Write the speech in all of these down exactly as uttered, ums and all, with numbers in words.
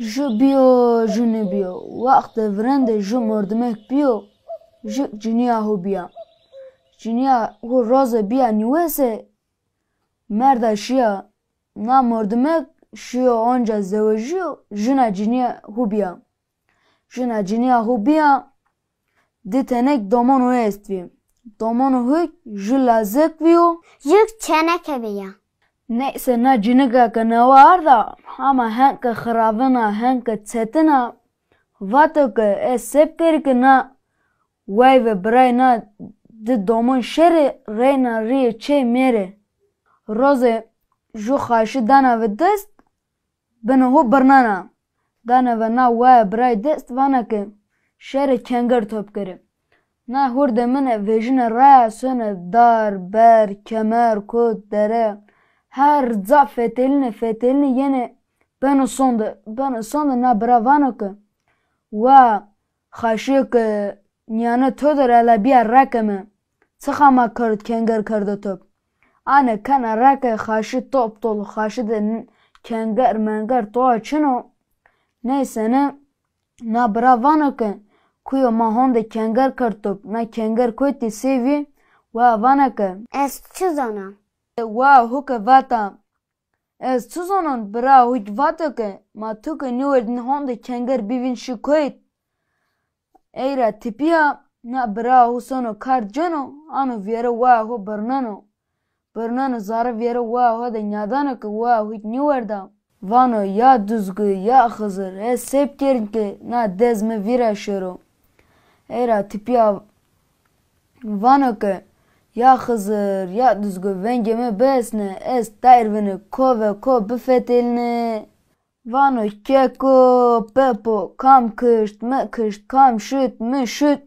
ji biyo ji nebiyo wextê virendê ji mordimek biyo ji ciniya hû biya. Ciniya hû rozê biya nîwesê merda şiya na mordimek şiyo onca zewejiyo jina ciniya hû biya. Jina ciniya hû biya di tenek domon û est vî. Domon û hûk ji lazek vîyo Yük çeneke biya. neyse na cinigeke newar da ama henke xiravina henke çetina vateke ez sep kerike na wey ve birayê na di domon şerê reyna riyê çê mêrê. Rozê ji xaşî dana ve dest bine hû birnana. Dana ve na waya birayê dest vaneke şerê kenger top kere. Na hûrdê min e vêjine raya sone dar, ber, kemer, kot, dere her za fetêlîne fetêlîne yene beno son de beno son de na bira vaneke we xaşiyeke niyane to de relabiya reke me çi xama kir kenger kirde top. Ane kena reke xaşî top tol xaşî de kenger menger toa çino neyse ne na bira vaneke kuyo ma honde kenger kir top na kenger koti sêvî we vaneke Ez çi zanam? Wow, huke vata. Ez çi zanon bira hûk vateke ma tu ke nîwerdin honde kenger bîvîn şi koyit. Eyra tipiya na bira hû sono kar ceno ano vêre wa hû birneno. Birneno zara vêre wa hû de nyadaneke wa hûk nîwerda. Vano ya duzgu ya xizir ez sep kerin ke na dez me vîra şero. Eyra tipiya vaneke ya xizir ya duzgu vengeme besne ez dairvene ko ve ko bifetêline. Vano keko pepo kam kışt me kışt kam şut me şut.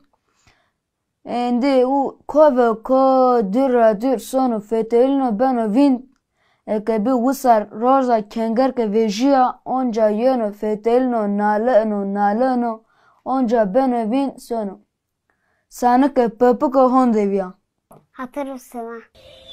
Ende u ko ve ko dura dur sonu fetêline beno vin eke bi wisar roza kenger ke vejiya onca yeno fetêlino naleno naleno onca beno vin sonu. Sanike pepo ke honde viya. Hatırım sana.